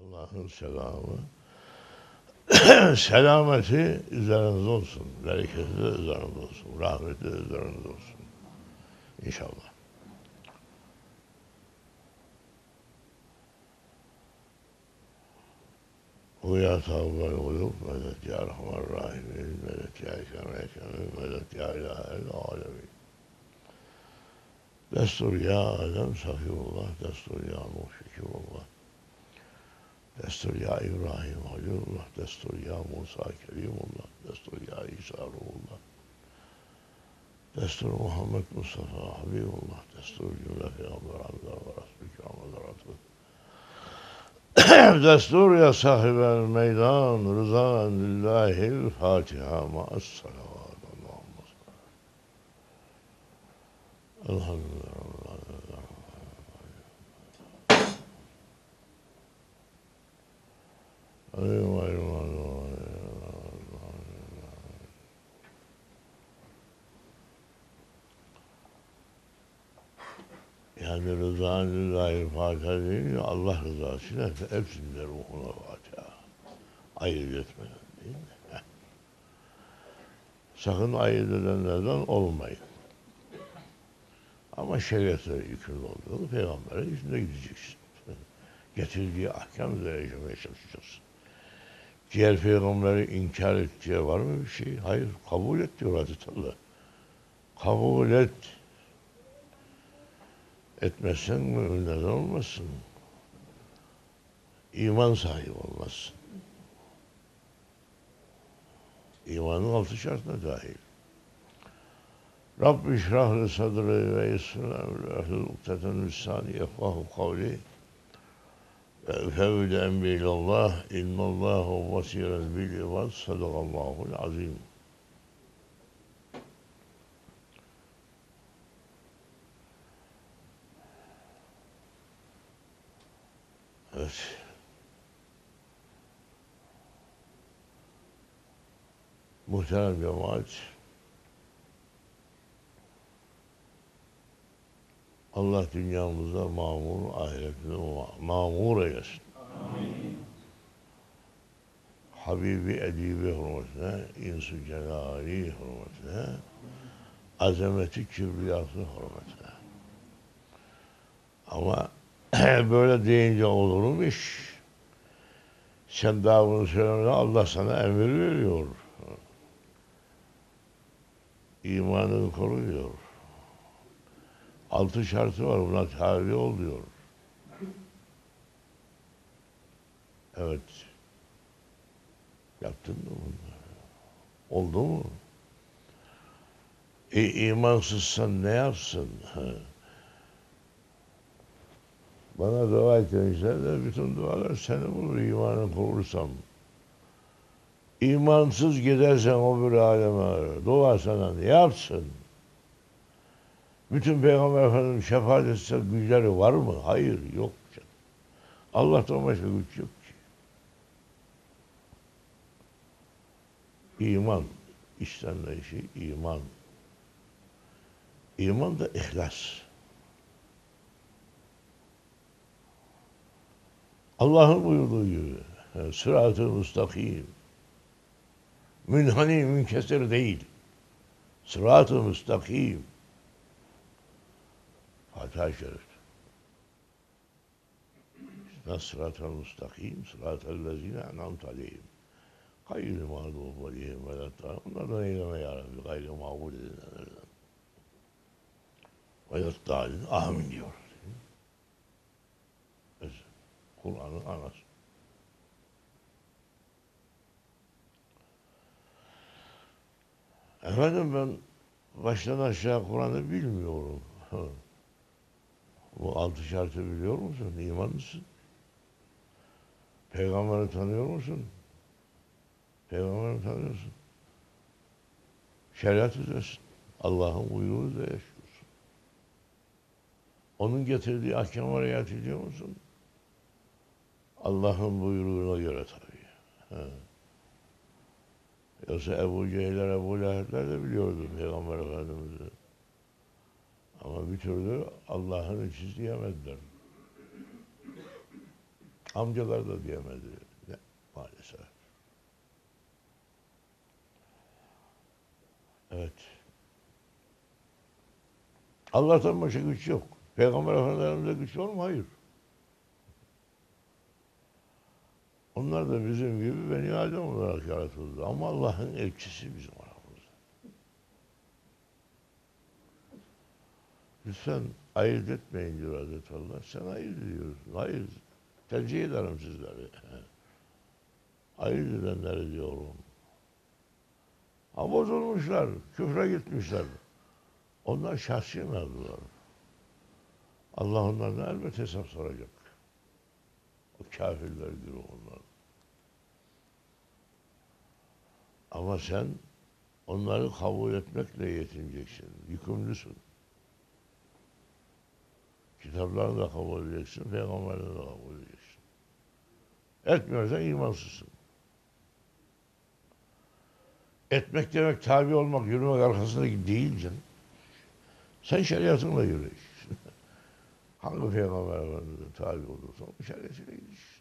Allah'ın selamı, selameti üzerinize olsun, bereketi de üzerinize olsun, rahmeti de üzerinize olsun. İnşallah. Uya tavbel uyup, medet ya Rahman Rahimin, medet ya Ekrem-i medet ya İlahel alemin. Destur ya Adem Safiyullah, destur ya Muhşikullah. Destur ya İbrahim Halilullah, destur ya Musa Kerimullah, destur ya İsa Ruhullah, destur Muhammed Mustafa Habibullah, destur cümle Peygamber Hamdar ve Rasul-i Kâmadaratı. Destur ya sahibel meydan, rızan lillahil Fatiha ma'as-salavat. Allahümme sallallahu. Elhamdülillah. Yani rızan lillahi Fatiha deyince Allah rızasıyla hepsinde ruhuna Fatiha. Ayırt etmeden değil mi? Sakın ayırt edenlerden olmayın. Ama şeriatı yükümlü olduğunu Peygamber'in yüzünde gideceksin. Getirdiği ahkam üzere yaşamaya çalışacaksın. Diğer peygamberi inkar ettiği var mı bir şey? Hayır, kabul et diyor Hazreti Allah. Kabul et. Etmezsen müminlerden olmazsın. İman sahibi olmazsın. İmanın 6 şartına dahil. Rabbi şrahli sadri ve yessir emri ehlul ukteten lissani yefkahu kavli ve fevd emri ilallah innallahu basirel bil ibad sadakallahul azim. Evet. Muhterem cemaat, Allah dünyamıza mamur, ahiretine mamur eylesin. Amin. Habibi edibi hürmetine, insu celali hürmetine, azameti kibriyası hürmetine. Ama böyle deyince olur mu iş? Sen daha bunu söylemeden Allah sana emir veriyor. İmanını koruyor. 6 şartı var, buna tabi ol diyor. Evet. Yaptın mı bunları? Oldu mu? İmansızsan ne yapsın? Bana dua et demişler de bütün dualar seni bulur imanı korursam. İmansız gidersen o bir aleme, dua sana ne yapsın? Bütün Peygamber Efendimiz şefaat etse güçleri var mı? Hayır, yok. Allah'tan başka güç yok ki. İman, işlenmeyişi iman. İman da ihlas. Allah'ın buyurduğu gibi, sırat-ı müstakim, münhani münkesir değil, sırat-ı müstakim. Fatiha-i Şerif. Sırat-ı müstakim, sırat-ı lezine en'amte aleyhim. Gayrı mağdubu aleyhim ve lettâ. Onlardan eyleme ya Rabbi, gayrı mağbul edilenlerden. Ve lettâlin, amin diyor. Kur'an'ın anası. Efendim ben baştan aşağı Kur'an'ı bilmiyorum. Bu 6 şartı biliyor musun? İman mısın? Peygamberi tanıyor musun? Peygamberi tanıyorsun. Şeriat üzeresin. Allah'ın buyruğu üzere yaşıyorsun. Onun getirdiği ahkamı riayet ediyor musun? Allah'ın buyruğuna göre tabii. Yoksa Ebu Cehiller, Ebu Leheb'ler de biliyordu Peygamber Efendimiz'i. Ama bir türlü Allah'ın içi diyemediler. Amcalar da diyemedi. Ne? Maalesef. Evet. Allah'tan başka güç yok. Peygamber Efendimiz'de güç var mı? Hayır. Onlar da bizim gibi Beni Adem olarak yaratıldı. Ama Allah'ın elçisi bizim aramızda. Lütfen ayırt etmeyin diyor Hazreti Allah. Sen ayırt ediyorsun. Hayır. Tercih ederim sizleri. Ayırt edenleri diyorum. Ha bozulmuşlar. Küfre gitmişler. Onlar şahsi mevzular. Allah onlardan elbette hesap soracak. O kafirler güruhundan. Ama sen onları kabul etmekle yetineceksin. Yükümlüsün. Kitaplarını da kabul edeceksin, peygamberini de kabul edeceksin. Etmiyorsan imansızsın. Etmek demek tabi olmak, yürümek arkasındaki değil canım. Sen şeriatınla yürüyeceksin. Hangi peygamber efendimize tabi olursan o şeriatıyla gideceksin.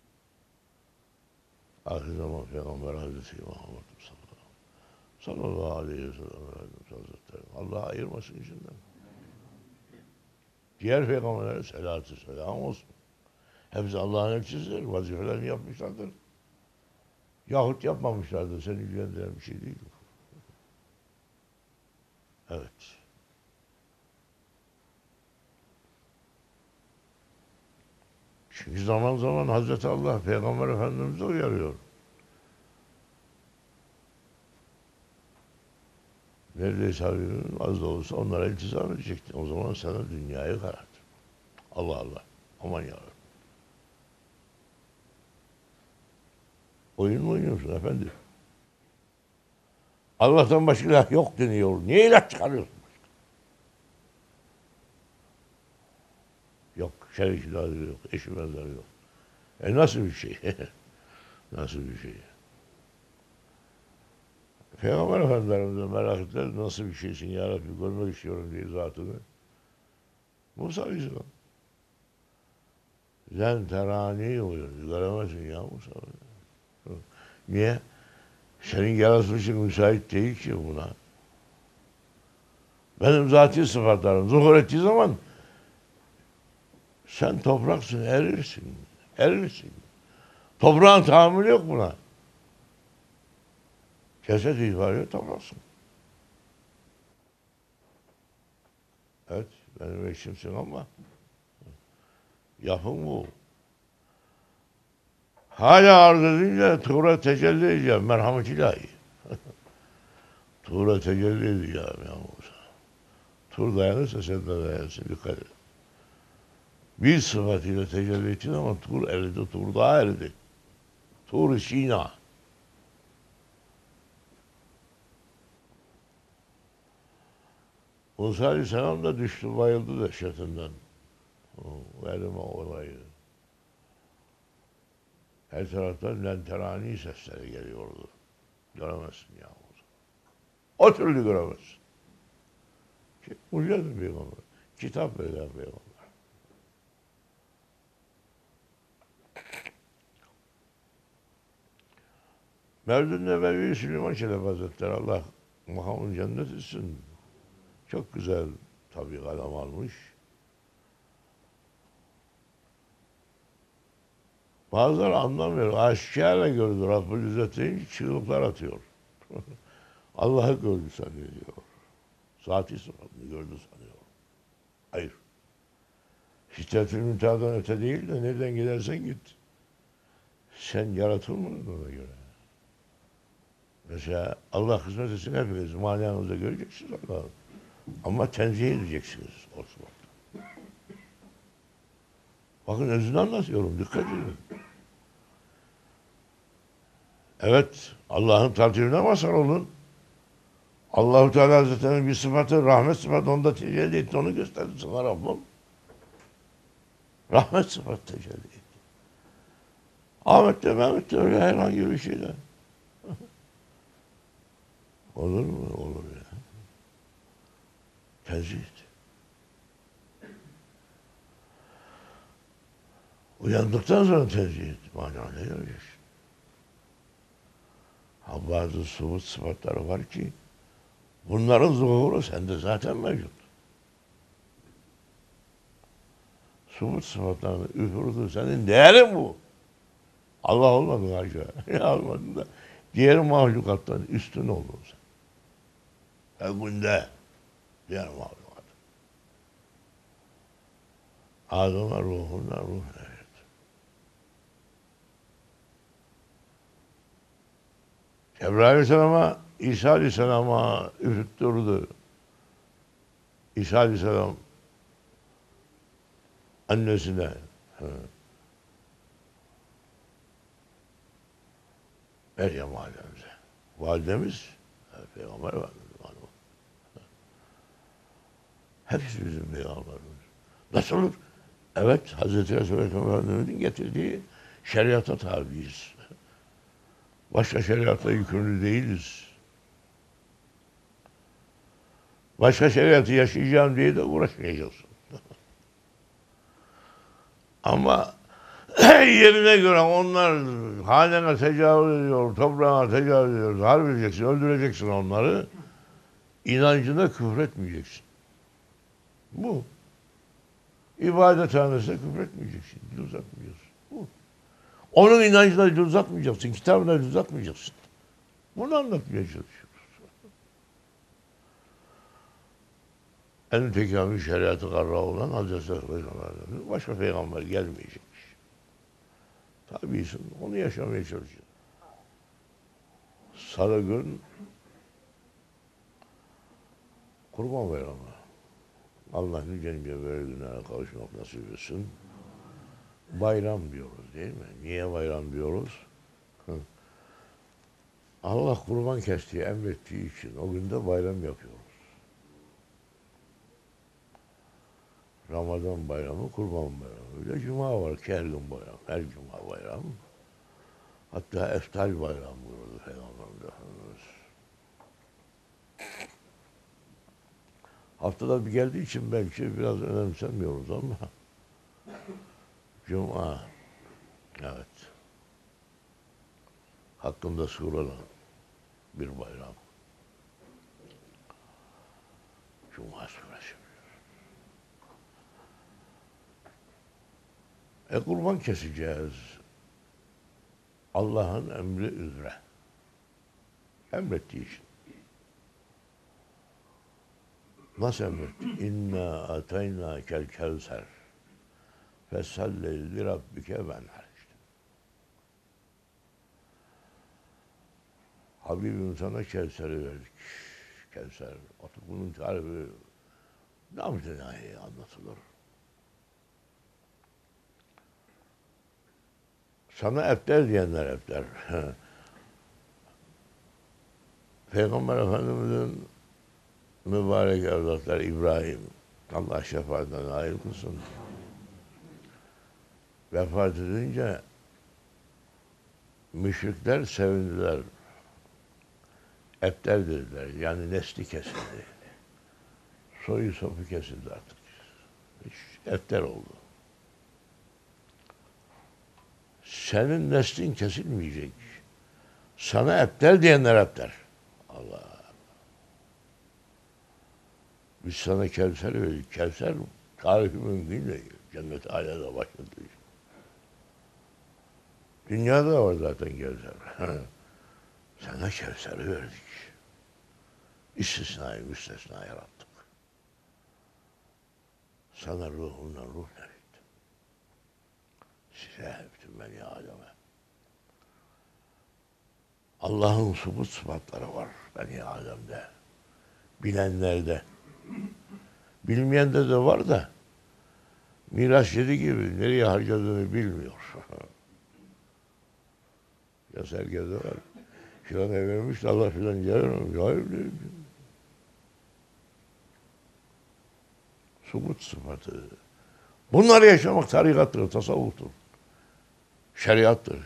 Ahir zaman peygamber Hazreti Muhammed sallallahu aleyhi ve sellem Efendimiz Hazretleri. Allah ayırmasın içinden. Diğer peygamberlere selatü selam olsun. Hepsi Allah'ın elçisidir. Vazifelerini yapmışlardır. Yahut yapmamışlardır. Seni ilgilendiren bir şey değil. Evet. Çünkü zaman zaman Hazreti Allah Peygamber Efendimiz'i uyarıyor. Neredeyse Habibim az da olsa onlara iltizam edecektin. O zaman sana dünyayı karartır. Allah Allah. Aman yarabbim. Oyun mu oynuyorsun efendim? Allah'tan başka ilah yok deniyor. Niye ilah çıkarıyorsun? Yok. Şerik ilahı yok. Eşi benzeri yok. Nasıl bir şey? Nasıl bir şey? Peygamber Efendimiz'e merak ettiler. Nasıl bir şeysin ya Rabbi? Görmek istiyorum diye zatını. Musa Aleyhisselam. Len terani oluyor. Göremezsin ya Musa. Niye? Senin yaratılışın müsait değil ki buna. Benim zati sıfatlarım zuhur ettiği zaman sen topraksın, erirsin. Erirsin. Toprağın tahammülü yok buna. Ceset itibariyle topraksın. Evet, benim eşimsin ama yapım bu. Hala arz edince Tuğra tecelli edeceğim, merhamet ilahi. Tuğra tecelli edeceğim ya Musa. Tur dayanırsa sen de dayanırsın, dikkat et. Bir sıfatıyla tecelli ettiğin ama Tur eridi, Tur daha eridi. Tur-i Sina. Musa Aleyhisselam da düştü, bayıldı dehşetinden. O erime olayı. Her taraftan lenterani sesleri geliyordu. Göremezsin ya Musa. O türlü göremezsin. Mucize peygamber. Kitap veren peygamber. Mevlid Nebevi Süleyman Çelebi Hazretleri Allah makamını cennet etsin. Çok güzel tabii kalem almış. Bazıları anlamıyor. Aşikârla gördü Rabbül İzzet deyince çığlıklar atıyor. Allah'ı gördü sanıyor diyor. Zati sıfatını gördü sanıyor. Hayır. Şiddet-ül münteha'dan öte değil de nereden gidersen git. Sen yaratılmadın ona göre. Mesela Allah hizmet etsin hepiniz mananızda göreceksiniz Allah'ı. Ama tenzih edeceksiniz o sıfatla. Bakın özünü anlatıyorum. Dikkat edin. Evet. Allah'ın takdirine mazhar olun. Allah-u Teala Hazretleri'nin bir sıfatı, rahmet sıfatı onda tecelli etti. Onu gösterdi sana Rabbim. Rahmet sıfatı tecelli etti. Ahmet'te, Mehmet'te öyle herhangi bir şeyde. Olur mu? Olur ya. Tenzih. Uyandıktan sonra tenzih et. Manada göreceksin. Ha, bazı subut sıfatları var ki bunların zuhuru sende zaten mevcut. Subut sıfatlarının üfürüdü senin değerin bu. Allah olmadın haşa. Olmadın da diğer mahlukattan üstün oldun sen. Ve günde diğer mahlukat. Adem'e ruhuna ruh evet. Cebrail Aleyhisselam'a, İsa Aleyhisselam'a üfürttürdü. İsa Aleyhisselam annesine. Meryem validemize. Validemiz Peygamber Efendimiz. Hepsi bizim peygamberimiz. Nasıl olur? Evet, Hazreti Resulü Efendimiz'in getirdiği şeriata tabiiz. Başka şeriatla yükümlü değiliz. Başka şeriatı yaşayacağım diye de uğraşmayacaksın. Ama yerine göre onlar hanene tecavüz ediyor, toprağına tecavüz ediyor, harp edeceksin, öldüreceksin onları. İnancına küfretmeyeceksin. Bu. İbadethanesine küfretmeyeceksin, dil uzatmayacaksın. Bu. Onun inancına dil uzatmayacaksın, kitabına dil uzatmayacaksın. Bunu anlatmaya çalışıyoruz. En tekamül şeriatı karra olan Hazreti Peygamber'den başka peygamber gelmeyecekmiş. Tabiisin, onu yaşamaya çalışıyoruz. Salı gün Kurban Bayramı. Allah nice böyle günlere kavuşmak nasip etsin. Bayram diyoruz değil mi? Niye bayram diyoruz? Allah kurban kestiği, emrettiği için o günde bayram yapıyoruz. Ramazan bayramı, kurban bayramı. Öyle cuma var ki her gün bayram. Her cuma bayram. Hatta eftal bayram buyurdu Peygamberimiz Efendimiz. Haftada bir geldiği için belki biraz önemsemiyoruz ama cuma, evet, hakkında sorulan bir bayram. Cuma suresi. Kurban keseceğiz. Allah'ın emri üzere. Emrettiği için. Nasıl emretti? İnna atayna kel kevser. Fesalli li rabbike benhar. Habibim sana Kevser'i verdik. Kevser. Artık bunun tarifi namütenahi anlatılır. Sana efter diyenler efter. Peygamber Efendimiz'in mübarek evlatları İbrahim, Allah şefaatine nail kılsın. Vefat edince müşrikler sevindiler. Efter dediler. Yani nesli kesildi. Soyu sopu kesildi artık. Efter oldu. Senin neslin kesilmeyecek. Sana efter diyenler efter. Allah. Biz sana Kevser verdik. Kevser tarifi mümkün değil. Cennet alada başladı. Dünyada var zaten Kevser. Sana Kevser'i verdik. İstisnai müstesna yarattık. Sana ruhundan ruh verdik. Size bütün beni Adem'e. Allah'ın subut sıfatları var beni Adem'de. Bilenlerde. Bilmeyende de var da Miraç yedi gibi nereye harcadığını bilmiyor. Ya sergide var. Filan vermiş de Allah filan vermemiş. Hayır değil. Subut sıfatı. Bunları yaşamak tarikattır, tasavvuftur. Şeriattır.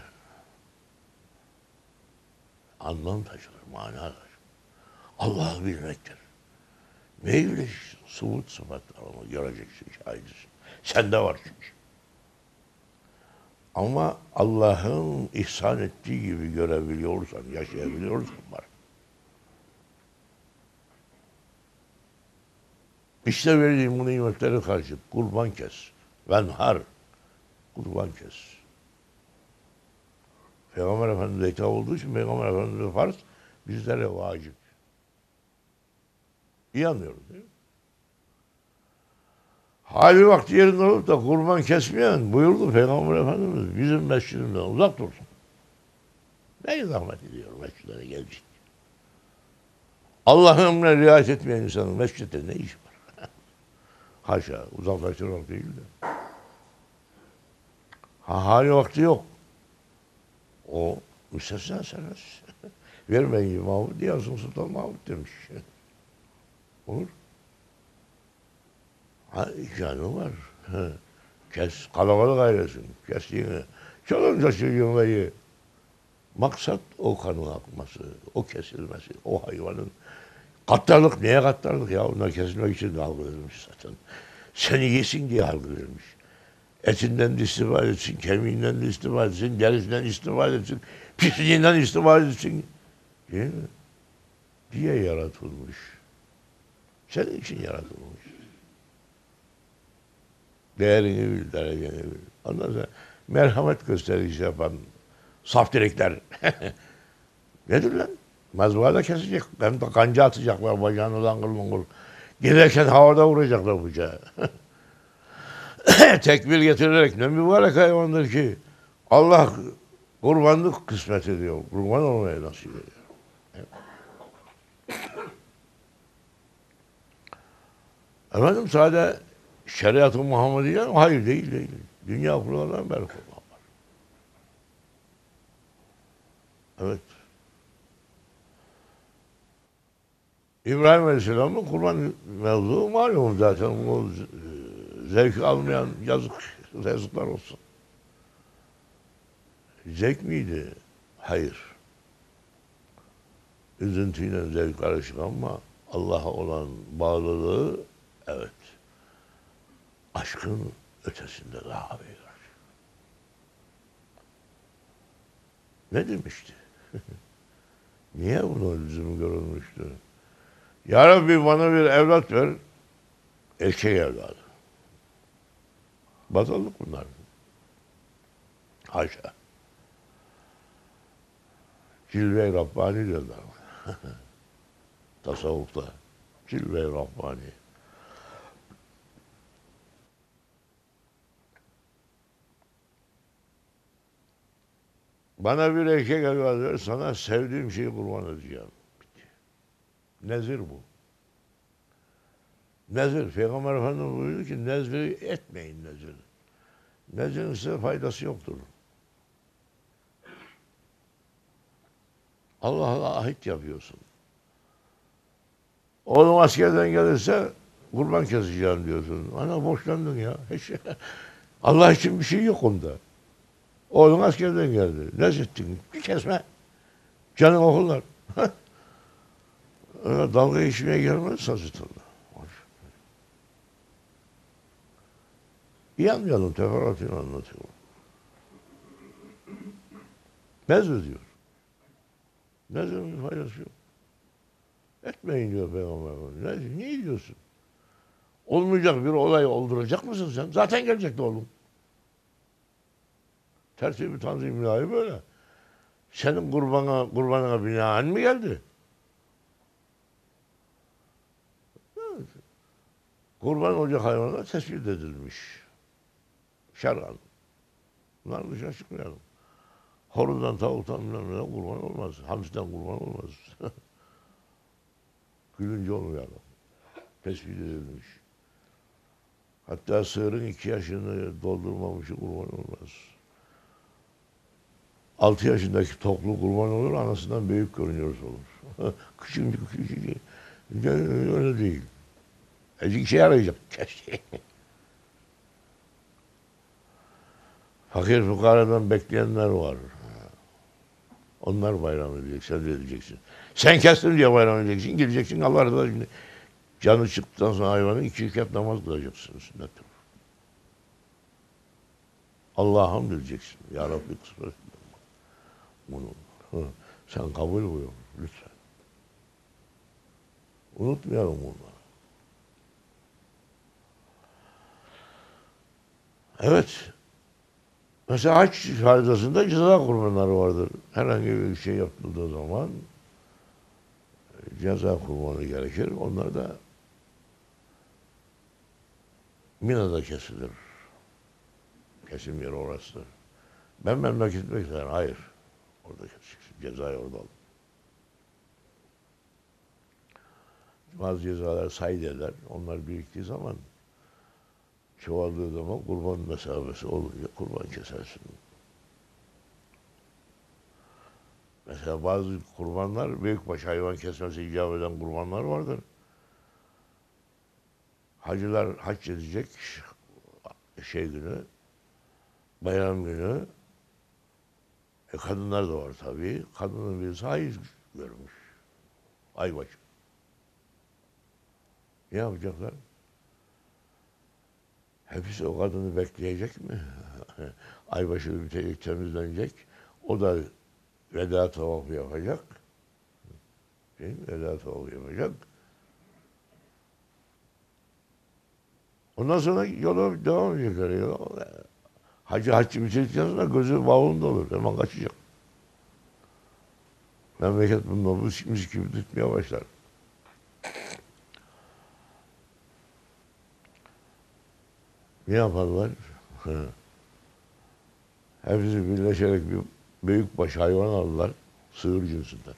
Anlam taşır, mana taşır. Allah'ı bilmektir. Neyle subut sıfatlar onu göreceksin, şahidisin. Sende var çünkü. Ama Allah'ın ihsan ettiği gibi görebiliyorsan, yaşayabiliyorsan var. İşte verdiğim bu nimetleri karşı kurban kes. Venhar, kurban kes. Peygamber Efendimiz'e hitap olduğu için Peygamber Efendimiz'e farz, bizlere vacip. İyi anlıyoruz değil mi? Hali vakti yerinde olup da kurban kesmeyen buyurdu Peygamber Efendimiz bizim mescidimizden uzak dursun. Ne zahmet ediyor mescidlere gelecek. Allah'ın emrine riayet etmeyen insanın mescitte ne işi var? Haşa, uzaklaştırmak değil de. Hali vakti yok. O müstesna serbest. Vermeyin Mahmud diye Sultan Mahmud demiş. Olur. Ha, imkanı var. Kes, kalabalık ailesin. Kestiğini. Çalınca çocuğunu. Maksat o kanın akması, o kesilmesi, o hayvanın. Katlarlık, neye katlarlık ya? Onlar kesilmek için kavga edilmiş zaten. Seni yesin diye kavga edilmiş. Etinden de istifade etsin, kemiğinden de istifade etsin, derisinden istifade etsin, pisliğinden istifade etsin. Değil mi? Diye yaratılmış. Senin için yaratılmış. Değerini bil, dereceni bil. Ondan sonra merhamet gösterisi yapan saf direkler. Nedir lan? Mezbahada kesecek. Hem de kanca atacaklar bacağını langır lungur. Giderken havada vuracaklar bıçağı. Tekbir getirerek ne mübarek hayvandır ki Allah kurbanlık kısmet ediyor. Kurban olmaya nasip ediyor. Efendim sadece şeriat-ı Muhammediye mi? Hayır değil. Dünya kurulundan beri kurban var. Evet. İbrahim Aleyhisselam'ın kurban mevzuu malum zaten. O zevk almayan yazıklar olsun. Zevk miydi? Hayır. Üzüntüyle zevk karışık ama Allah'a olan bağlılığı evet. Aşkın ötesinde daha büyük. Ne demişti? Niye buna lüzum görülmüştü? Ya Rabbi bana bir evlat ver, erkek evladı. Batıllık bunlar. Haşa. Cilve-i Rabbani diyorlar. Tasavvufta. Cilve-i Rabbani. Bana bir erkek evladı ver, sana sevdiğim şeyi kurban edeceğim. Nezir bu. Nezir. Peygamber Efendimiz buyurdu ki nezri etmeyin nezir. Nezirin size faydası yoktur. Allah'a ahit yapıyorsun. Oğlum askerden gelirse kurban keseceğim diyorsun. Ana boşlandın ya. Hiç, Allah için bir şey yok onda. Oğlum askerden geldi. Ne ettin? Bir kesme. Canın okullar. Öyle dalga geçmeye gelmez Hazretullah. İyi anlayalım, teferruatını anlatıyorum. Nezir diyor. Nezirin faydası yok. Etmeyin diyor Peygamber. Niye diyorsun? Olmayacak bir olay olduracak mısın sen? Zaten gelecekti oğlum. Tertib-i tanzim ilahi böyle. Senin kurbanına binaen mi geldi? Evet. Kurban olacak hayvanlar tespit edilmiş. Şer'an. Bunlar dışına çıkmayalım. Horundan, tavuktan bilmem kurban olmaz. Hamsiden kurban olmaz. Gülünce olmayalım. Tespit edilmiş. Hatta sığırın 2 yaşını doldurmamışı kurban olmaz. 6 yaşındaki toklu kurban olur, anasından büyük görünüyoruz olur. Küçük. Öyle değil. Ecik işe yarayacak. Fakir fukaradan bekleyenler var. Onlar bayram edecek, sen de edeceksin. Sen kestin diye bayram edeceksin, gideceksin Allah razı olsun. Canı çıktıktan sonra hayvanın 2 rekat namaz kılacaksın sünnettir. Allah'a hamd edeceksin. Ya Rabbi kısmet bunu. Sen kabul buyur lütfen. Unutmayalım bunları. Evet. Mesela hac faydasında ceza kurbanları vardır. Herhangi bir şey yapıldığı zaman ceza kurbanı gerekir. Onlar da Mina'da kesilir. Kesim yeri orasıdır. Ben memleketime giderim. Hayır. Orada keseceksin. Cezayı orada al. Bazı cezalar say derler. Onlar biriktiği zaman çoğaldığı zaman kurban mesafesi olunca kurban kesersin. Mesela bazı kurbanlar büyükbaş hayvan kesmesi icap eden kurbanlar vardır. Hacılar hac edecek şey günü, bayram günü. Kadınlar da var tabii. Kadının birisi hayız görmüş. Aybaşı. Ne yapacaklar? Hepsi o kadını bekleyecek mi? Aybaşı bitecek, temizlenecek. O da veda tavafı yapacak. Değil mi? Veda tavafı yapacak. Ondan sonra yola devam edecekler. Haccı bitirdikten sonra gözü bavulunda olur. Hemen kaçacak. Memleket bundan müzik gibi tutmaya başlar. Ne yaparlar? Hepsi birleşerek bir büyükbaş hayvan aldılar. Sığır cinsinden.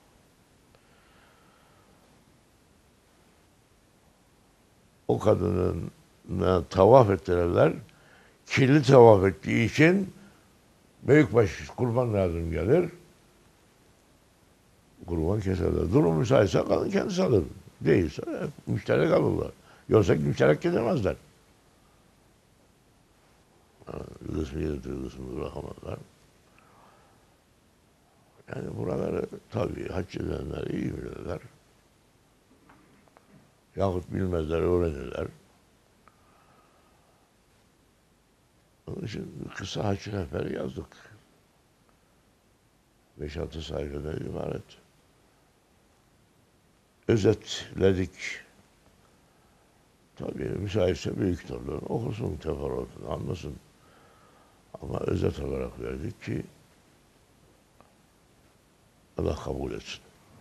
O kadının tavaf ettirirler. Kirli tavaf ettiği için büyükbaş kurban lazım gelir. Kurban keserler. Durum müsaitse kadın kendisi alır. Değilse müşterek alırlar. Yoksa müşterek gidemezler. Bir kısmı yedir, bir kısmı bırakamazlar. Yani buraları tabii hac edenler iyi bilirler. Yahut bilmezler, öğrenirler. Onun için kısa hac rehberi yazdık. 5-6 sayfadan ibaret. Özetledik. Tabii müsaitse büyük kitabını okusun, teferruatını anlasın. Ama özet olarak verdik ki Allah kabul etsin.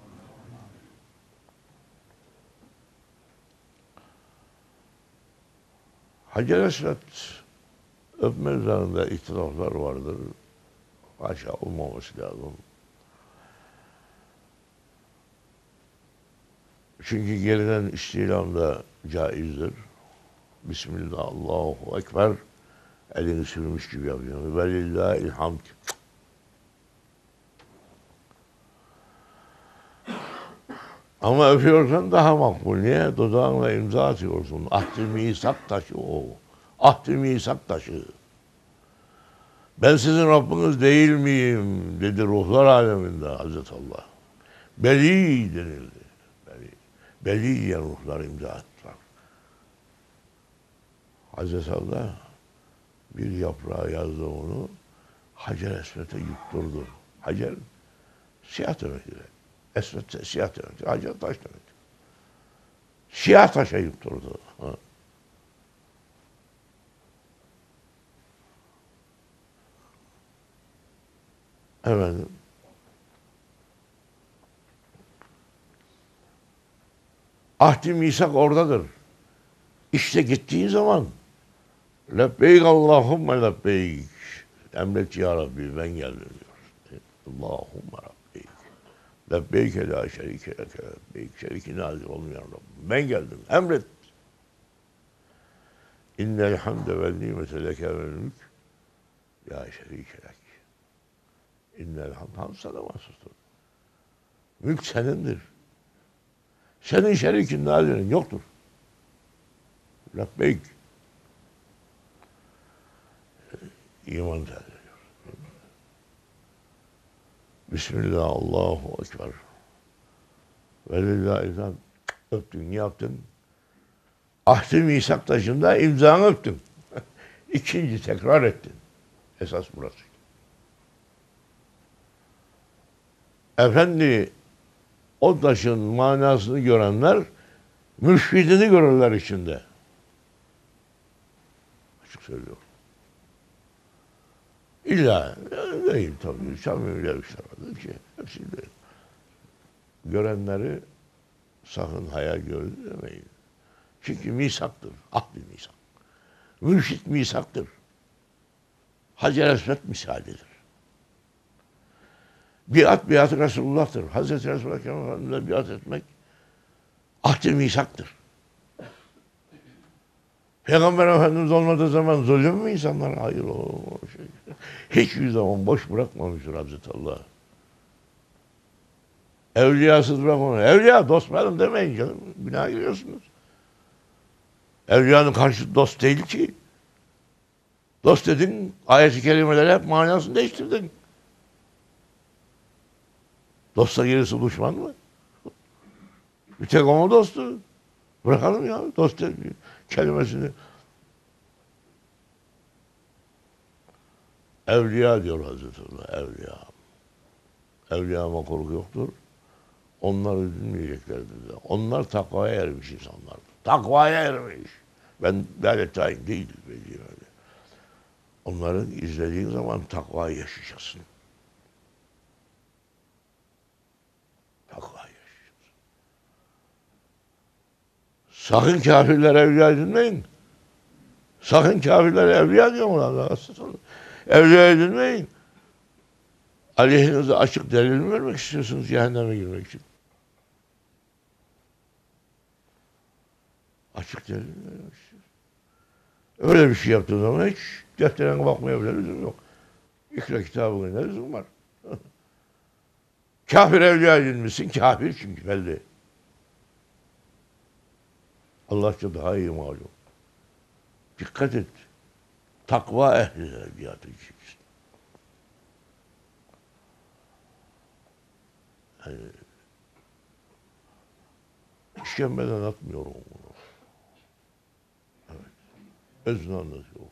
Hacer Esved öpme üzerinde ihtilaflar vardır. Haşa olmaması lazım. Çünkü geriden istilam da caizdir. Bismillah, Allahu Ekber. Elini sürmüş gibi yapıyor. Velillahil hamd. Ama öpüyorsan daha makbul. Niye? Dudağınla imza atıyorsun. Ahd-i misak taşı o. Ahd-i misak taşı. Ben sizin Rabbiniz değil miyim? Dedi ruhlar aleminde Hazreti Allah. Beli denildi. Beli diye ruhlar imza attılar. Hazreti Allah bir yaprağa yazdı onu. Hacer Esved'e yutturdu. Hacer siyah demektir. Esved siyah demektir. Hacer taş demektir. Siyah taşa yutturdu. Ha. Efendim. Ahd-i misak oradadır. İşte gittiğin zaman lebbeyk Allahümme lebbeyk. Emret ya Rabbi ben geldim diyor. Allahümme Rabbeyk. Lebbeyke la şerike leke lebbeyk. Şeriki nazir olmayan Rabbim. Ben geldim. Emret. İnnel hamde vel nimete leke vel mülk. La şerike lek. İnnel hamd sana mahsustur. Mülk senindir. Senin şerikin nazirin yoktur. Lebbeyk. İman ediyor. Bismillah, Allahu Ekber. Velillahilhamd. Öptün, ne yaptın? Ahd-i misak taşında imzanı öptün. İkinci tekrar ettin. Esas burası. Efendi o taşın manasını görenler mürşidini görürler içinde. Açık söylüyorum. İlla değil tabii. Samimiler bir şey vardır ki. Hepsi de görenleri sakın hayal görür demeyin. Çünkü misaktır. Ahd-i misak. Mürşit misaktır. Hacer Esved misalidir. Biat-ı Resulullah'tır. Hazreti Resulullah Efendimiz'e biat etmek ahd-i misaktır. Peygamber Efendimiz olmadığı zaman zulüm mü insanlar? Hayır o şey. Hiçbir zaman boş bırakmamıştır Hazreti Allah. Evliyasız bırakmamış. Evliya dost benim demeyin canım. Günah giriyorsunuz. Evliyanın karşı dost değil ki. Dost dedin, ayet-i kerimeleri hep manasını değiştirdin. Dosta gerisi düşman mı? Bir tek onun dostu. Bırakalım ya dost kelimesini. Evliya diyor Hazreti Allah, evliya. Evliyama korku yoktur. Onlar üzülmeyeceklerdir. Onlar takvaya ermiş insanlardır. Takvaya ermiş. Ben böyle tayin değil. Öyle. Onları izlediğin zaman takvayı yaşayacaksın. Takvayı yaşayacaksın. Sakın kafirlere evliya edinmeyin. Sakın kafirlere evliya diyor Allah. Evliya edinmeyin. Aleyhinize açık delil mi vermek istiyorsunuz cehenneme girmek için? Açık delil mi vermek istiyorsunuz? Öyle bir şey yaptığın zaman hiç defterine bakmaya bile lüzum yok. İkra kitabına ne lüzum var? Kafir evliya edinmişsin, kafir çünkü belli. Allahça daha iyi malum. Dikkat et. Takva ehline biat edeceksin. Yani, işkembeden atmıyorum bunu. Evet. Özünü anlatıyorum.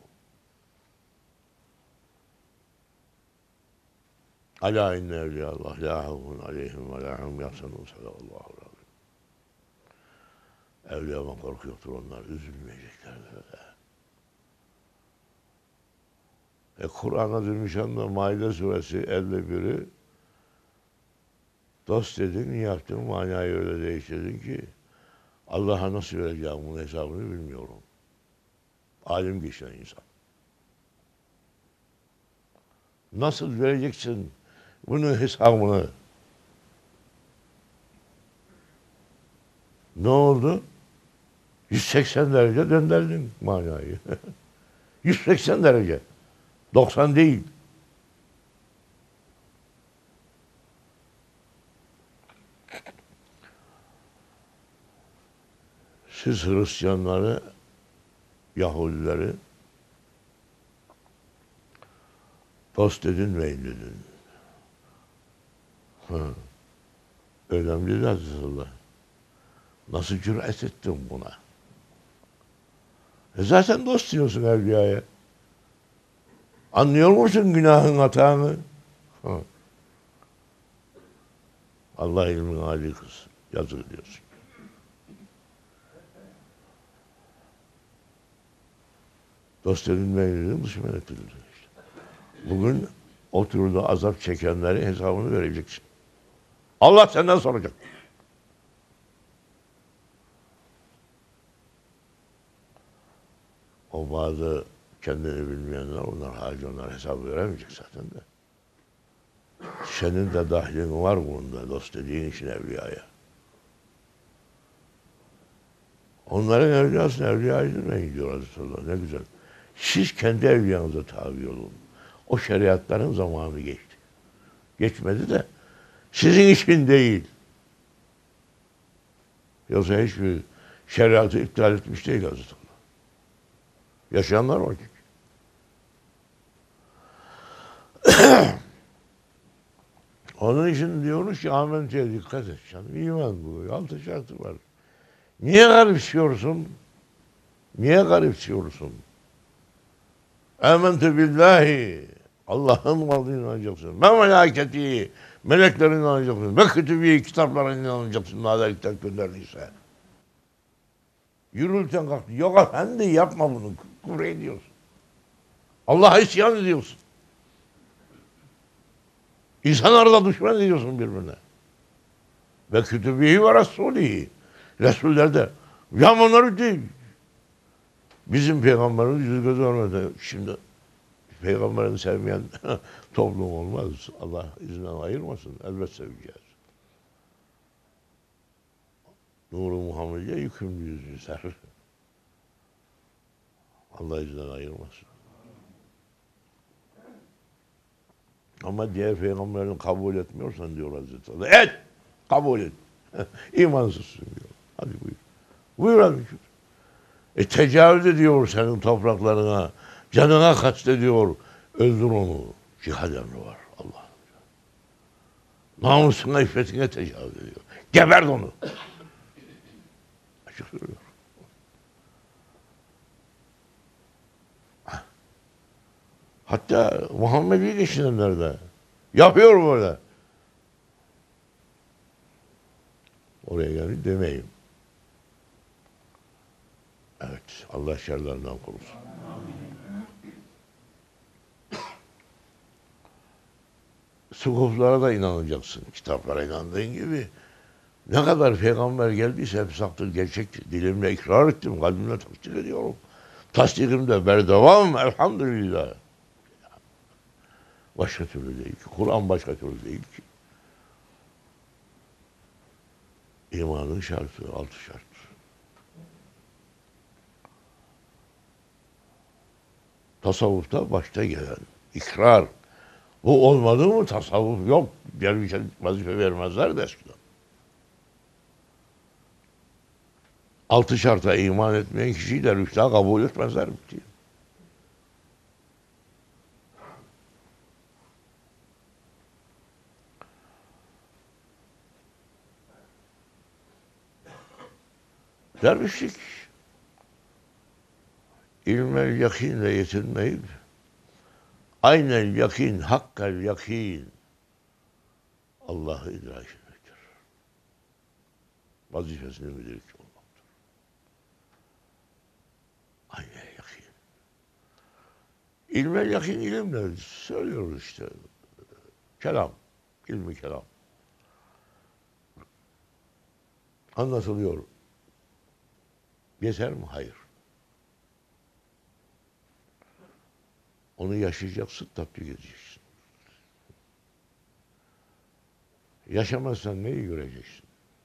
Alâ inne evliyallah lâ havfun aleyhim ve lâ hum yahzanûn sallallahu aleyhi. Evliyama korku yoktur, onlar üzülmeyeceklerdir. Kur'an'a Zülmüşan'da Maide suresi 51'i dost dedin, yaptın, manayı öyle değiştirdin ki Allah'a nasıl vereceğim bunun hesabını bilmiyorum. Alim geçen insan. Nasıl vereceksin bunun hesabını? Ne oldu? 180 derece döndürdün manayı. 180 derece. 90 değil. Siz Hristiyanları, Yahudileri dost edinmeyin dedin. Önemli de Hazretullah. Nasıl cüret ettin buna? Zaten dost diyorsun evliyaya. Anlıyor musun günahın hatanı? Allah ilmin âli kız. Yazık diyorsun. Dost edinmeyin düşman edildi. Bugün oturduğu azap çekenlerin hesabını vereceksin. Allah senden soracak. O bazı kendini bilmeyenler, onlar hesabı veremeyecek zaten de. Senin de dahlin var bunda dost dediğin için evliyaya. Onların evliyasını evliya edilmeyin diyor Hazreti Allah. Ne güzel. Siz kendi evliyanıza tabi olun. O şeriatların zamanı geçti. Geçmedi de sizin için değil. Yoksa hiçbir şeriatı iptal etmiş değil Hazreti Allah. Yaşayanlar var çünkü. Onun için diyoruz ki amentüye dikkat et canım. İman bu. 6 şartı var. Niye garipsiyorsun? Niye garipsiyorsun? Âmentü billahi Allah'ın varlığına inanacaksın. Ve meleketi, meleklerine inanacaksın. Ve kütübü, kitaplarına inanacaksın. Nadir kitap gönderdiyse. Yürürken kalktı. Yok efendi yapma bunu. Küfür ediyorsun. Allah'a isyan ediyorsun. İnsanları da düşman ediyorsun birbirine. Ve kütübü ve Resulü. Resuller de. Ya bunları değil. Bizim peygamberimiz yüzü gözü görmedi. Şimdi peygamberini sevmeyen toplum olmaz. Allah izinden ayırmasın. Elbet seveceğiz. Nuru Muhammed'e yükümlü yüzler. Allah izinden ayırmasın. Ama diğer peygamberini kabul etmiyorsan diyor Hazreti Allah. Et! Kabul et. İmansızsın diyor. Hadi buyur. Buyur abi. Tecavüz ediyor senin topraklarına. Canına kastediyor. Öldür onu. Cihad emri var. Allah. Namusuna, iffetine tecavüz ediyor. Gebert onu. Açık söylüyor. Hatta Muhammed'i geçinenler de yapıyor böyle. Oraya gelin demeyim. Evet, Allah şerlerinden korusun. Sukuflara da inanacaksın, kitaplara inandığın gibi. Ne kadar peygamber geldiyse hepsi haktır, gerçek. Dilimle ikrar ettim, kalbimle tasdik ediyorum. Tasdikimde berdevam, elhamdülillah. Başka türlü değil ki. Kur'an başka türlü değil ki. İmanın şartı, altı şart. Tasavvufta başta gelen ikrar. Bu olmadı mı tasavvuf yok. Dervişe vazife vermezler de eskiden. Altı şarta iman etmeyen kişiyi dervişler kabul etmezler diyor. Dervişlik ilmel yakinle yetinmeyip aynel yakin, hakkal yakin Allah'ı idrak etmektir. Vazifesini müdrik olmaktır. Aynel yakin. İlmel yakin ilimle söylüyoruz işte. Kelam, ilmi kelam. Anlatılıyor. Yeter mi? Hayır. Onu yaşayacaksın, tatbik edeceksin. Yaşamazsan neyi göreceksin?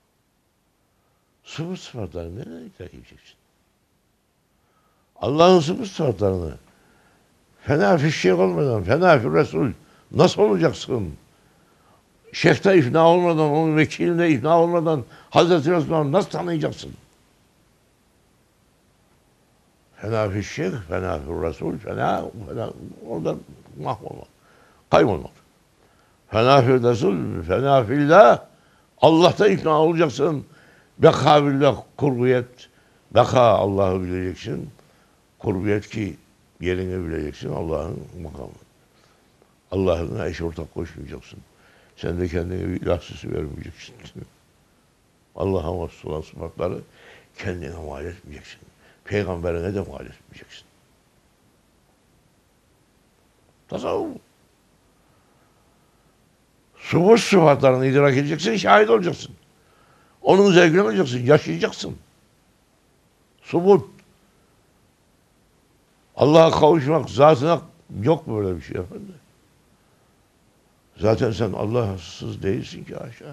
Sıfır sıfatlarını nereden idrak edeceksin? Allah'ın sıfır sıfatlarını fena fişşek olmadan, fena fi Resul nasıl olacaksın? Şeyh'te ifna olmadan, onun vekiline ifna olmadan Hazreti Resulullah'ı nasıl tanıyacaksın? Fena fi şeyh, fena fi Resul, fena oradan mahvolmak, kaybolmak. Fena fi Resul, fena fillah, Allah'ta ikna olacaksın. Beka billah, kurbiyet, beka Allah'ı bileceksin. Kurbiyet ki yerini bileceksin Allah'ın makamı. Allah'ına eş ortak koşmayacaksın. Sen de kendine bir ilah süsü vermeyeceksin. Allah'a mahsus olan sıfatları kendine mal etmeyeceksin. Peygamberine de mal etmeyeceksin. Tasavvuf. Subut sıfatlarını idrak edeceksin, şahit olacaksın. Onun zevkini alacaksın, yaşayacaksın. Subut. Allah'a kavuşmak, zatına yok böyle bir şey efendim. Zaten sen Allahsız değilsin ki aşağı.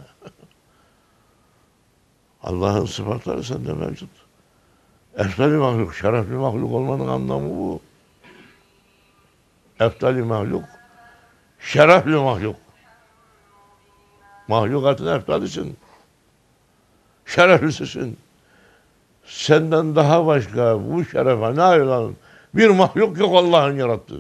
Allah'ın sıfatları sende mevcut. Eftal-i mahluk, şerefli mahluk olmanın anlamı bu. Eftal-i mahluk, şerefli mahluk. Mahlukatın eftalisin. Şereflisisin. Senden daha başka bu şerefe nail olan bir mahluk yok Allah'ın yarattığı.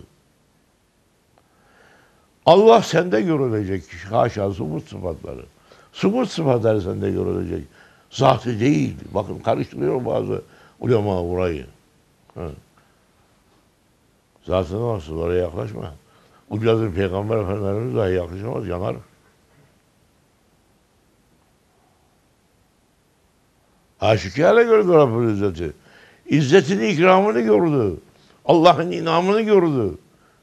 Allah sende görülecek. Haşa subut sıfatları. Subut sıfatları sende görülecek. Zatı değil. Bakın karıştırıyor bazı ulema burayı. Ha. Zatına nasıl oraya yaklaşma. Ucazı Peygamber Efendimiz dahi yaklaşamaz, yanar. Aşikâre gördü Rabbül İzzeti. İzzetini, ikramını gördü. Allah'ın inamını gördü.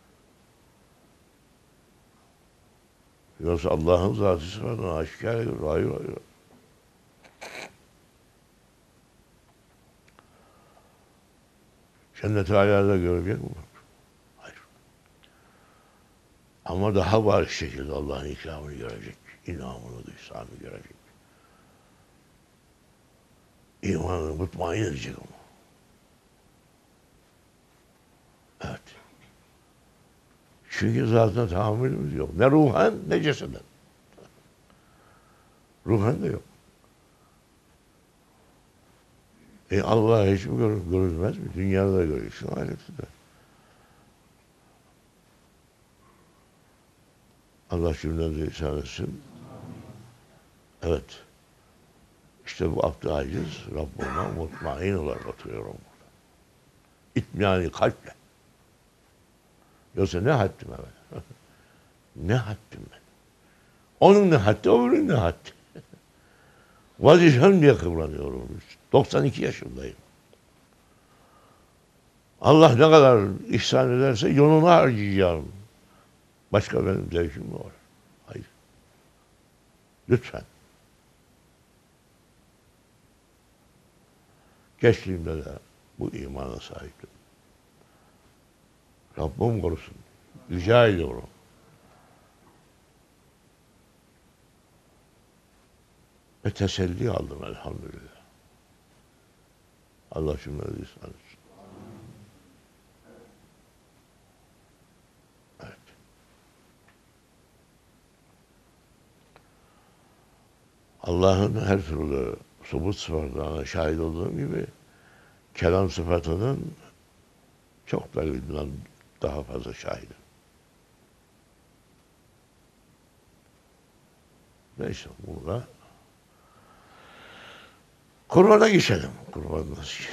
Yoksa Allah'ın zatı sıfatını aşikâre gördü. Hayır, hayır. Cennet-i Alâ'da görecek mi? Hayır. Ama daha bariz şekilde Allah'ın ikramını görecek. İnamını, ihsanını görecek. İmanını mutmain edecek onu. Evet. Çünkü zaten tahammülümüz yok. Ne ruhen ne ceseden. Ruhen de yok. Allah hiç mi görülmez mi? Dünyada da görüyorsun, ahirette de. Allah cümlemize ihsan etsin. Evet. İşte bu abd-i aciz Rabbime mutmain olarak oturuyorum. İtminani kalple. Yoksa ne haddim ben? Ne haddim ben? Onun ne haddi, öbürünün ne haddi? Vazifem diye kıvranıyorum. 92 yaşındayım. Allah ne kadar ihsan ederse yolunu harcayacağım. Başka benim zevkim mi var? Hayır. Lütfen. Gençliğimde de bu imana sahiptim. Rabbim korusun. Rica ediyorum. Ve teselli aldım elhamdülillah. Allah cümlenizi ihsan etsin. Evet. Allah'ın her türlü subut sıfatlarına şahit olduğum gibi kelam sıfatının çok belirtilen daha fazla şahidim. Neyse burada Kur'an'a geçelim. Kur'an nasıl?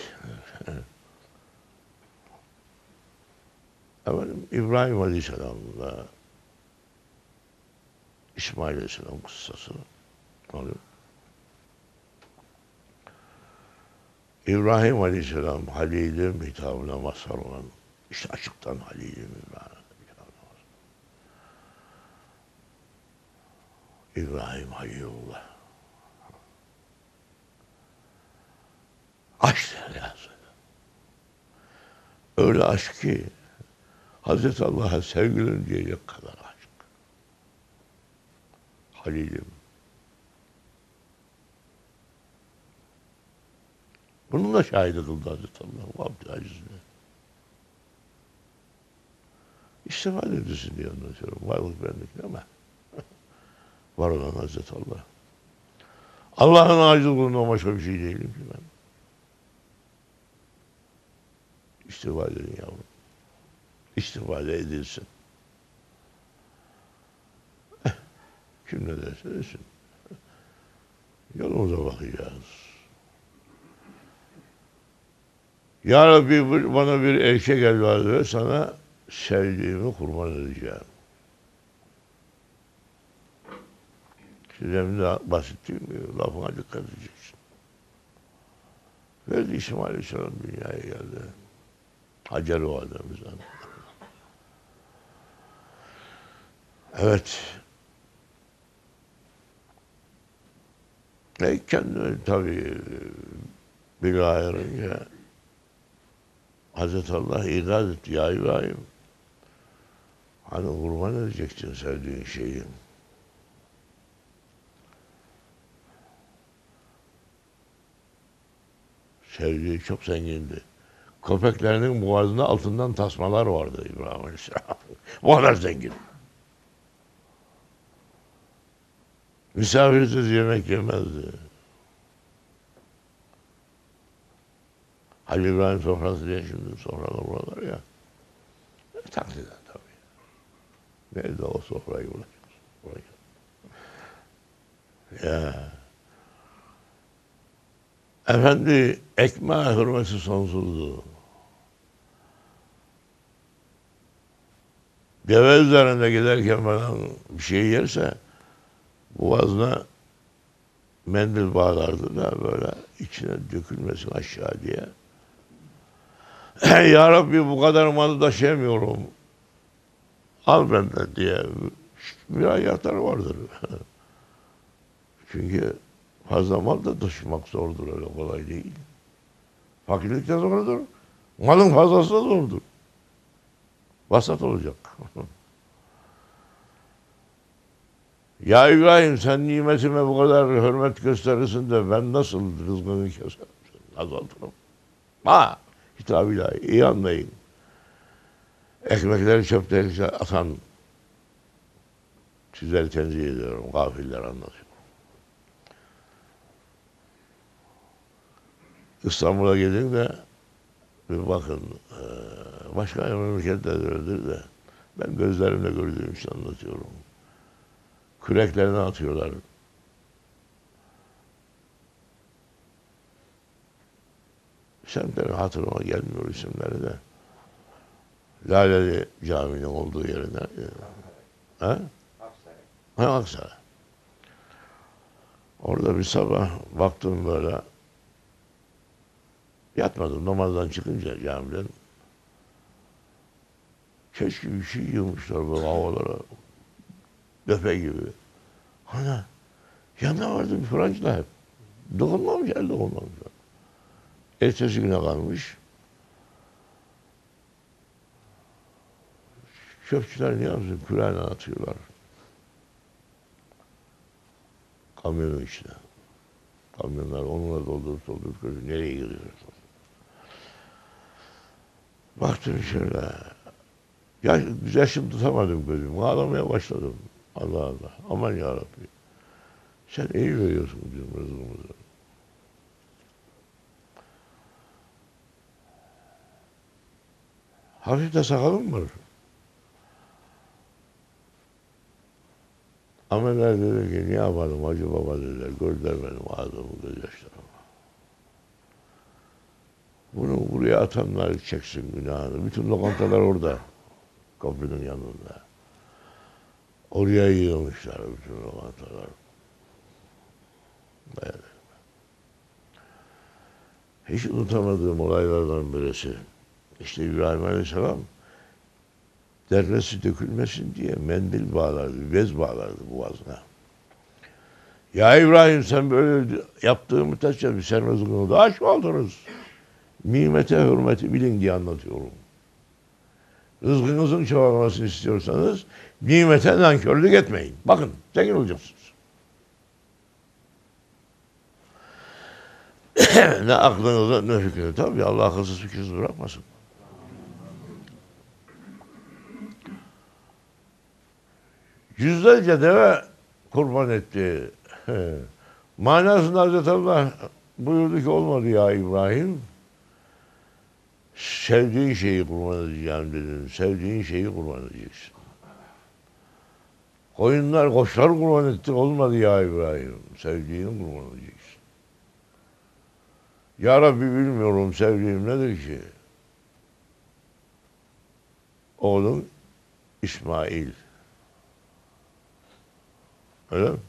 Efendim İbrahim Aleyhisselam'la İsmail Aleyhisselam kıssası oluyor. İbrahim Aleyhisselam Halil'im hitabına mazhar olan, işte açıktan Halil'im İbrahim Halilullah. Aşk derası. Öyle aşk ki Hazreti Allah'a sevgilim diyecek kadar aşk. Halil'im. Bununla şahit kıldı Hazreti Allah. Abdülaziz'le. İstifade edilsin diye anlatıyorum. Varlık benlik ama var olan Hazreti Allah. Allah'ın aciz kulundan başka bir şey değilim ki ben. İstifade edin yavrum. İstifade edilsin. Kim ne derse desin. Yolumuza bakacağız. Ya Rabbi bana bir erkek evladı ver, sana sevdiğimi kurban edeceğim. Demin de bahsettiğim lafına dikkat edeceksin. Verdi İsmail Aleyhisselam dünyaya geldi. Hacer o adamımızdan. Evet. Kendimi tabii bir ayırınca Hazreti Allah ikaz etti. Ya İbrahim, hani kurban edeceksin sevdiğin şeyi. Sevdiği çok zengindi. Köpeklerinin boğazında altından tasmalar vardı İbrahim Aleyhisselam. Bu kadar zengin. Misafirsiz yemek yemezdi. Halil İbrahim sofrası diye şimdi sofralar buralar ya. Takliden tabii. Nerede o sofrayı bulacağız? Ya. Efendi ekmeğe hürmeti sonsuzdu. deve üzerinde giderken falan bir şey yerse boğazına mendil bağlardı da böyle içine dökülmesin aşağı diye. Ya Rabbi bu kadar malı taşıyamıyorum. Al benden diye müracaatları vardır. Çünkü fazla mal da taşımak zordur, öyle kolay değil. Fakirlik de zordur. Malın fazlası da zordur. Vasat olacak. Ya İbrahim, sen nimetime bu kadar hürmet gösterirsin de ben nasıl rızkını keserim, azaltırım. Ha, hitabıyla iyi anlayın. Ekmekleri çöpte atan sizleri tenzih ediyorum. Gafiller anlatıyor. İstanbul'a gidin de bir bakın, başka memleketlerde öyledir de ben gözlerimle gördüğüm için anlatıyorum. Küreklerine atıyorlar. Semtlerin hatırıma gelmiyor isimleri de. Laleli Camii'nin olduğu yerine. Ha? Ha, Aksaray. Orada bir sabah baktım böyle. Yatmadım namazdan çıkınca camiden. Keşke bir şey yığmışlar böyle havalara. Döpe gibi. Ana, yanına vardı bir Fransızlar hep. Dokunmamış, el dokunmamış. Ertesi güne kalmış. Çöpçüler ne yapsın? Küreğine atıyorlar. Kamyonun içine. Kamyonlar onunla doldurup nereye gidiyorlar? Baktım şöyle. Yaşım tutamadım gözümü. Ağlamaya başladım. Allah Allah. Aman yarabbi. Sen iyi veriyorsun bizim rızkımızı. Hafif de sakalım var. Ameller dedi ki ne yapalım Hacı Baba dediler. Gördüler benim ağzımı, gözyaşlarımı. Bunu buraya atanlar çeksin günahını. Bütün lokantalar orada. Kapının yanında. Oraya yığılmışlar bütün lokantalar. Evet. Hiç unutamadığım olaylardan birisi. İşte İbrahim Aleyhisselam derresi dökülmesin diye mendil bağlardı, bez bağlardı boğazına. Ya İbrahim, sen böyle yaptığın müddetçe bir sen rızkını daha çoğaltırız. Nimete hürmeti bilin diye anlatıyorum. Rızkınızın çoğalmasını istiyorsanız nimete nankörlük etmeyin. Bakın, zengin olacaksınız. Ne aklınıza ne fikrinize. Tabii Allah akılsız fikirsiz bırakmasın. Yüzlerce deve kurban etti. Manasında Hazreti Allah buyurdu ki olmadı ya İbrahim. Sevdiğin şeyi kurban edeceğim dedin. Sevdiğin şeyi kurban edeceksin. Koyunlar, koçlar kurban etti. Olmadı ya İbrahim. Sevdiğini kurban edeceksin. Ya Rabbi, bilmiyorum sevdiğim nedir ki? Oğlum İsmail. Öyle mi?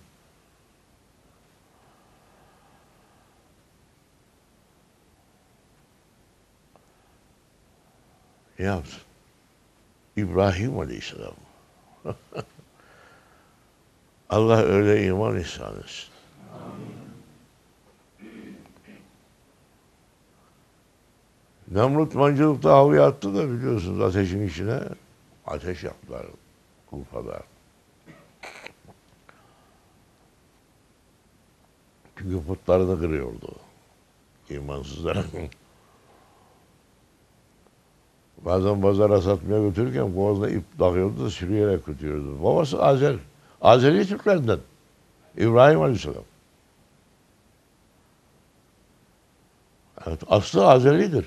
Ne yapsın? İbrahim Aleyhisselam. Allah öyle iman ihsan etsin. Nemrut mancılıkta havaya attı da biliyorsunuz ateşin içine. Ateş yaptılar Kufa'da. Çünkü putlarını kırıyordu. İmansızlar. Bazen pazara satmaya götürürken boğazına ip takıyordu da sürüyerek götürüyordu. Babası Azer. Azeri Türklerinden. İbrahim Aleyhisselam. Evet, aslı Azeridir.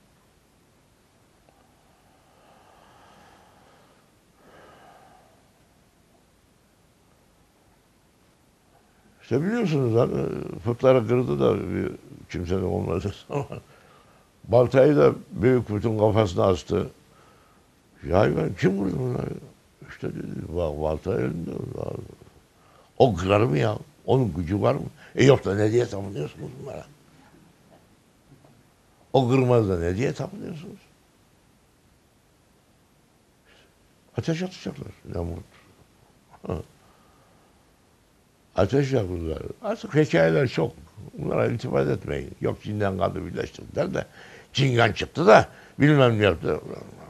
İşte biliyorsunuz hani putları kırdı da bir kimsenin olmadı ama baltayı da büyük bütün kafasına astı. Ya ben kim vurdu bunları? İşte dedi, bak balta elinde. O kırar mı ya? Onun gücü var mı? Yok da ne diye tapınıyorsunuz bunlara? O kırmaz da ne diye tapınıyorsunuz? Ateş atacaklar. Nemrut. Ateş yakıyorlar. Artık hikayeler çok. Bunlara iltifat etmeyin. Yok cinden kanı birleştirdiler de cingan çıktı da bilmem ne yaptı.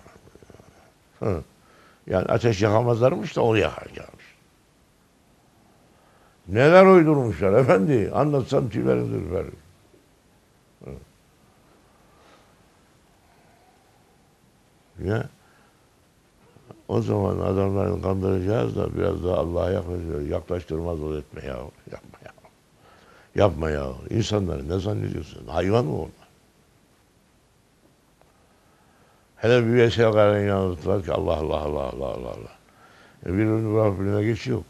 Yani ateş yakamazlarmış da onu yakacakmış. Neler uydurmuşlar efendi. Anlatsam tüylerim ürper. Ya o zaman adamların kandıracağız da biraz daha Allah'a yaklaştırmaz ol etme ya. Yapma ya. Yapma ya. İnsanları ne zannediyorsun? Hayvan mı onlar? Hele bir Veysel Kara'ya inanırdılar ki Allah Allah Allah Allah Allah Allah. Birinin Rabbine geçiyor.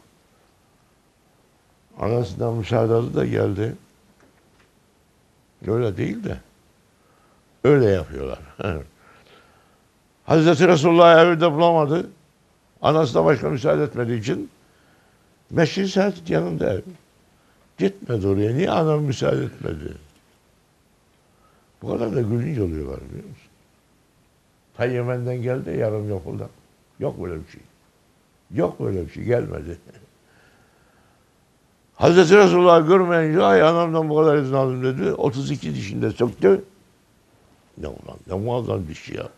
Anasından müsaade aldı da geldi. Öyle değil de. Öyle yapıyorlar. Hazreti Resulullah evde bulamadı. Anası da başka müsaade etmediği için Meşri Saadet yanında ev. Gitmedi oraya. Niye anam müsaade etmedi? Bu kadar da gülünç oluyorlar biliyor musun? Ta Yemen'den geldi yarım yok orada. Yok böyle bir şey. Yok böyle bir şey gelmedi. Hazreti Resulullah görmeyince ay anamdan bu kadar izin aldım dedi. 32 dişinde söktü. Ne ulan ne muazzam diş ya.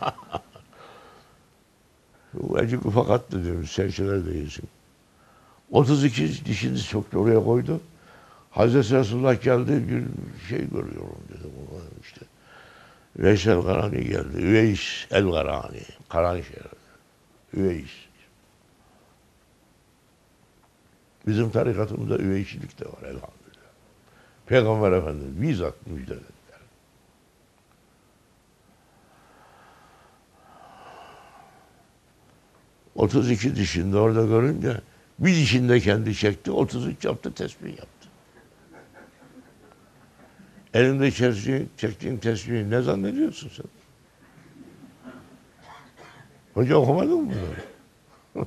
Acık ufak attı diyoruz. Serçeler değilsin. 32 dişini söktü oraya koydu. Hazreti Resulullah geldi bir şey görüyorum dedi. İşte Veysel Karani geldi. Üveys el Karani. Karani şey. Üveys. Bizim tarikatımızda üveyşilik de var elhamdülillah. Peygamber Efendimiz bizzat müjdelediler. 32 dişinde orada görünce bir dişinde kendi çekti, 33 yaptı, tesbih yaptı. Elinde çektiğin tesbihi ne zannediyorsun sen? Hoca okumadın mı bunları?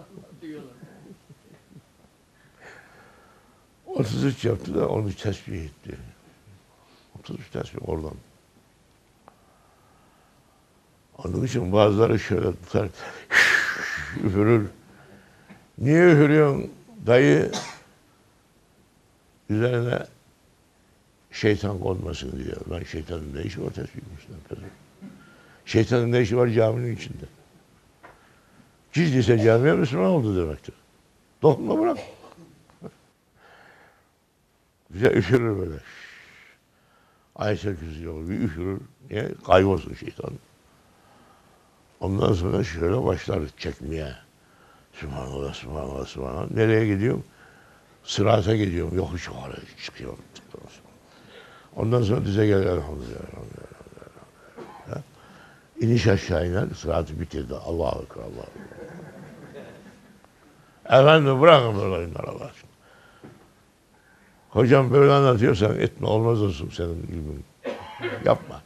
33 yaptı da onu tesbih etti. 33 tesbih oradan. Onun için bazıları şöyle tutar, üfürür. Niye üfürüyorsun dayı? Üzerine şeytan konmasın diyor. Lan şeytanın ne işi var tesbih etmişler? Şeytanın ne işi var caminin içinde? Gizliyse camiye Müslüman oldu demektir. Dokunma bırak. Bize üfürür böyle. Ayşe küsüyor, bir üfürür. Niye? Kaybolsun şeytan. Ondan sonra şöyle başlar çekmeye. Sübhanallah, Sübhanallah, Sübhanallah. Nereye gidiyorum? Sırata gidiyorum. Yokuş yukarı çıkıyorum. Ondan sonra dize gelir. Elhamdülillah, elhamdülillah, elhamdülillah. İniş aşağı iner. Sıratı bitirdi. Allahu Ekber, Allahu Ekber. Efendim bırakın böyle oyunlar Allah aşkına. Hocam böyle anlatıyorsan etme olmaz olsun senin ilmin. Yapma.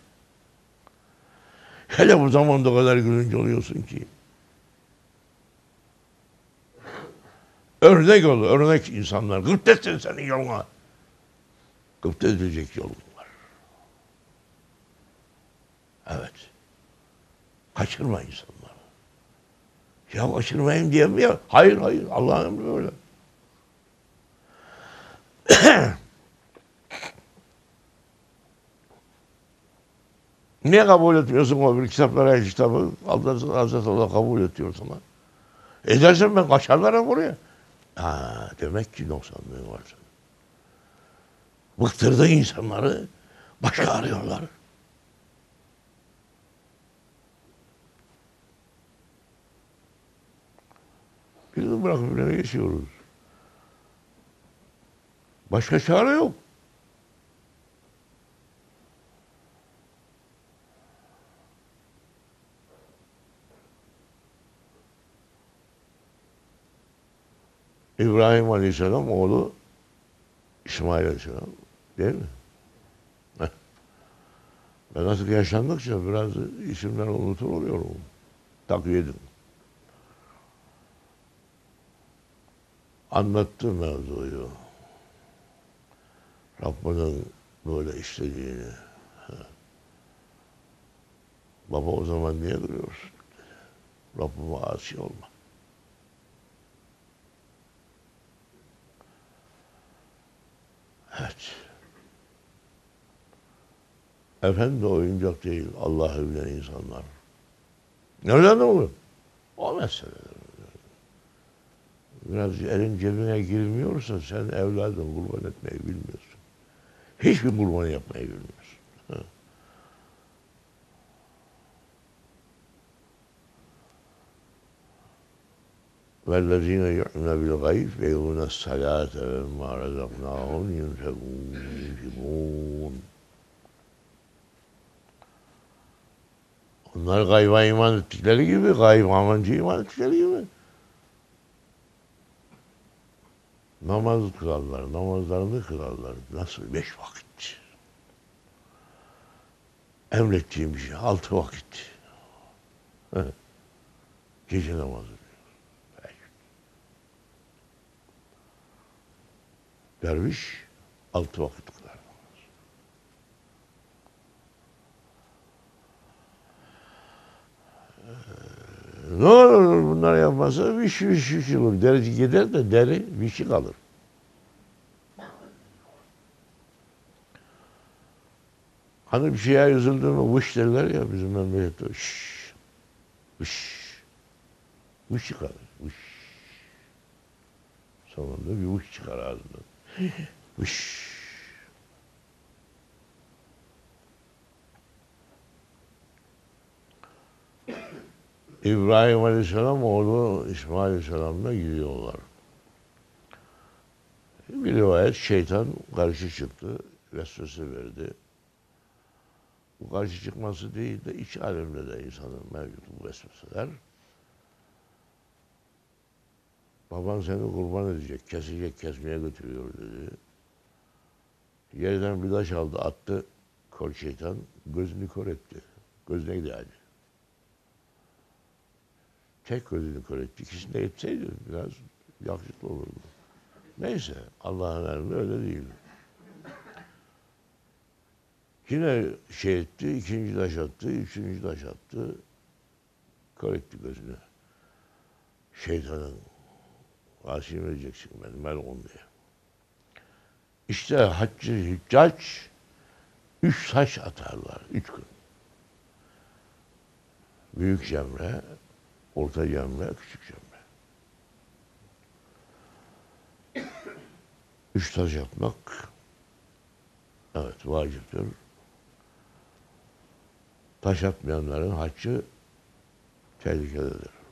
Hele bu zamanda o kadar gülünç oluyorsun ki. Örnek ol, örnek insanlar. Gıpta etsin senin yoluna. Gıpta edilecek yolun var. Evet. Kaçırma insanları. Ya kaçırmayayım diye mi ya? Hayır, hayır. Allah'ın emri öyle. Niye kabul etmiyorsun o bir kitaplara, kitabı? Hazreti Allah kabul ediyor sana. Edersen ben kaçarlarım oraya. Ha, demek ki noksanlığı var senin. Bıktırdı insanları, başka arıyorlar. Birini bırakıp birine geçiyoruz. Başka çare yok. İbrahim Aleyhisselam oğlu İsmail Aleyhisselam değil mi? Heh. Ben artık yaşlandıkça biraz isimler unutur oluyorum. Takviye edin. Anlattı mevzuyu. Rabbinin böyle istediğini. Baba o zaman niye duruyorsun? Rabbime asi olma. Evet. Efendi oyuncak değil. Allah'ı bilen insanlar. Nereden olur? O mesele. Biraz elin cebine girmiyorsa sen evladın kurban etmeyi bilmiyorsun. Hiçbir kurbanı yapmayı bilmiyorsun. Ha. وَالَّذ۪ينَ يُؤْمِنَ بِالْغَيْبِ وَيُقِيمُونَ الصَّلَاةَ وَمِمَّا رَزَقْنَاهُمْ يُنْفِقُونَ. Onlar gayba iman ettikleri gibi, gayb amancı iman ettikleri gibi namaz kılarlar, namazlarını kılarlar. Nasıl? 5 vakit. Emrettiğim şey 6 vakit. Evet. Gece namazı. Derviş 6 vakit kılar. Ne olur bunlar yapmasa viş olur. Deri gider de deri vişi kalır. Hani bir şeye üzüldü mü vış derler ya bizim memlekette. Şşş. Vış. Vış çıkar. Vış. Sonunda bir vış çıkar ağzından. Vış. İbrahim Aleyhisselam oğlu İsmail Aleyhisselam'la gidiyorlar. Bir rivayet şeytan karşı çıktı. Vesvese verdi. Bu karşı çıkması değil de iç alemde de insanın mevcut bu vesveseler. Baban seni kurban edecek, kesecek, kesmeye götürüyor dedi. Yerden bir taş aldı, attı. Kor şeytan gözünü kör etti. Gözüne giderdi. Tek gözünü kör etti. İkisini de etseydi biraz yakışıklı olurdu. Neyse, Allah'ın emri öyle değil. Yine şey etti, ikinci taş attı, üçüncü taş attı. Kör etti gözünü. Şeytanın vasiyim edeceksin benim melun diye. İşte haccı hüccac 3 taş atarlar 3 gün. Büyük cemre, orta cemre, küçük cemre. 3 taş atmak evet vaciptir. Taş atmayanların haccı tehlikededir.